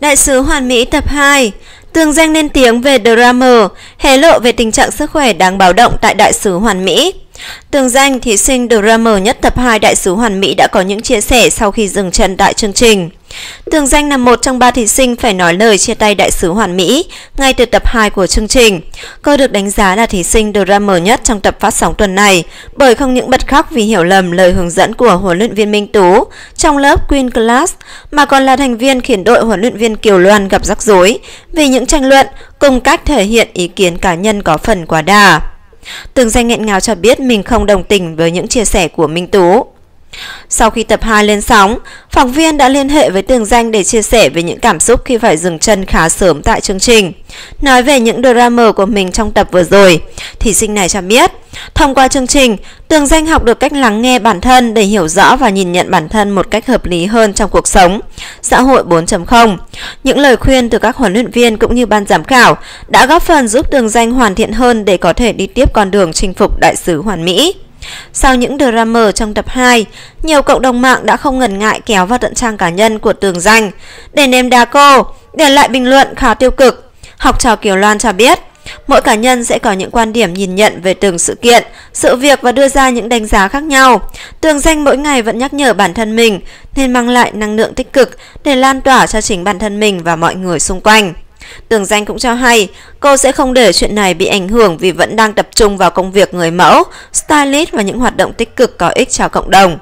Đại sứ hoàn mỹ tập 2. Tường Danh lên tiếng về drama, hé lộ về tình trạng sức khỏe đáng báo động tại Đại sứ hoàn mỹ. Tường Danh, thí sinh drama nhất tập 2 Đại sứ hoàn mỹ đã có những chia sẻ sau khi dừng chân tại chương trình. Tường Danh là một trong 3 thí sinh phải nói lời chia tay Đại sứ hoàn mỹ ngay từ tập 2 của chương trình. Cô được đánh giá là thí sinh drama nhất trong tập phát sóng tuần này bởi không những bật khóc vì hiểu lầm lời hướng dẫn của huấn luyện viên Minh Tú trong lớp Queen Class, mà còn là thành viên khiến đội huấn luyện viên Kiều Loan gặp rắc rối vì những tranh luận cùng cách thể hiện ý kiến cá nhân có phần quá đà. Tường Danh nghẹn ngào cho biết mình không đồng tình với những chia sẻ của Minh Tú. Sau khi tập 2 lên sóng, phóng viên đã liên hệ với Tường Danh để chia sẻ về những cảm xúc khi phải dừng chân khá sớm tại chương trình. Nói về những drama của mình trong tập vừa rồi, thí sinh này cho biết, thông qua chương trình, Tường Danh học được cách lắng nghe bản thân để hiểu rõ và nhìn nhận bản thân một cách hợp lý hơn trong cuộc sống xã hội 4.0. Những lời khuyên từ các huấn luyện viên cũng như ban giám khảo đã góp phần giúp Tường Danh hoàn thiện hơn để có thể đi tiếp con đường chinh phục đại sứ hoàn mỹ. Sau những drama trong tập 2, nhiều cộng đồng mạng đã không ngần ngại kéo vào tận trang cá nhân của Tường Danh để ném đá cô, để lại bình luận khá tiêu cực. Học trò Kiều Loan cho biết, mỗi cá nhân sẽ có những quan điểm nhìn nhận về từng sự kiện, sự việc và đưa ra những đánh giá khác nhau. Tường Danh mỗi ngày vẫn nhắc nhở bản thân mình nên mang lại năng lượng tích cực để lan tỏa cho chính bản thân mình và mọi người xung quanh. Tường Danh cũng cho hay cô sẽ không để chuyện này bị ảnh hưởng vì vẫn đang tập trung vào công việc người mẫu, stylist và những hoạt động tích cực có ích cho cộng đồng.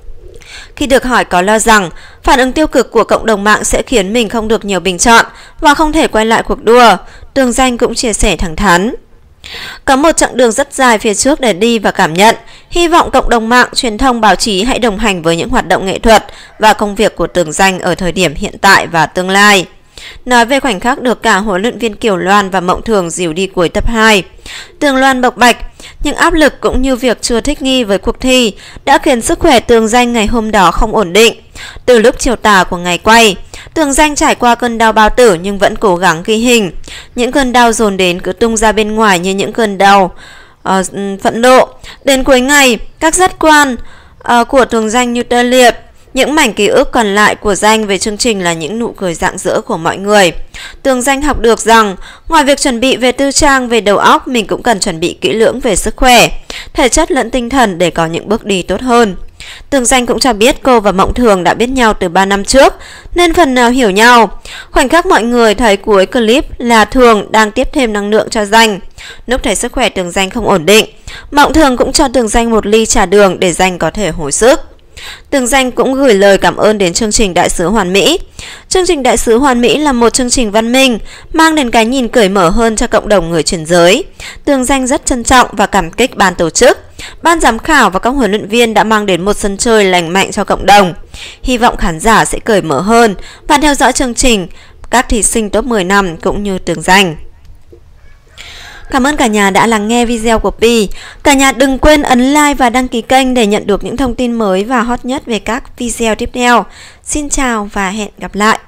Khi được hỏi có lo rằng phản ứng tiêu cực của cộng đồng mạng sẽ khiến mình không được nhiều bình chọn và không thể quay lại cuộc đua, Tường Danh cũng chia sẻ thẳng thắn. Có một chặng đường rất dài phía trước để đi và cảm nhận. Hy vọng cộng đồng mạng, truyền thông, báo chí hãy đồng hành với những hoạt động nghệ thuật và công việc của Tường Danh ở thời điểm hiện tại và tương lai. Nói về khoảnh khắc được cả huấn luyện viên Kiều Loan và Mộng Thường dìu đi cuối tập 2, Tường Loan bộc bạch, những áp lực cũng như việc chưa thích nghi với cuộc thi đã khiến sức khỏe Tường Danh ngày hôm đó không ổn định. Từ lúc chiều tà của ngày quay, Tường Danh trải qua cơn đau bao tử nhưng vẫn cố gắng ghi hình. Những cơn đau dồn đến cứ tung ra bên ngoài như những cơn đau phẫn nộ. Đến cuối ngày, các giác quan của Tường Danh như tê liệt. Những mảnh ký ức còn lại của Danh về chương trình là những nụ cười rạng rỡ của mọi người. Tường Danh học được rằng, ngoài việc chuẩn bị về tư trang, về đầu óc, mình cũng cần chuẩn bị kỹ lưỡng về sức khỏe, thể chất lẫn tinh thần để có những bước đi tốt hơn. Tường Danh cũng cho biết cô và Mộng Thường đã biết nhau từ 3 năm trước, nên phần nào hiểu nhau. Khoảnh khắc mọi người thấy cuối clip là Thường đang tiếp thêm năng lượng cho Danh. Lúc thấy sức khỏe Tường Danh không ổn định, Mộng Thường cũng cho Tường Danh một ly trà đường để Danh có thể hồi sức. Tường Danh cũng gửi lời cảm ơn đến chương trình Đại sứ hoàn mỹ. Chương trình Đại sứ hoàn mỹ là một chương trình văn minh, mang đến cái nhìn cởi mở hơn cho cộng đồng người chuyển giới. Tường Danh rất trân trọng và cảm kích ban tổ chức, ban giám khảo và các huấn luyện viên đã mang đến một sân chơi lành mạnh cho cộng đồng. Hy vọng khán giả sẽ cởi mở hơn và theo dõi chương trình, các thí sinh top 10 năm cũng như Tường Danh. Cảm ơn cả nhà đã lắng nghe video của Pi. Cả nhà đừng quên ấn like và đăng ký kênh để nhận được những thông tin mới và hot nhất về các video tiếp theo. Xin chào và hẹn gặp lại.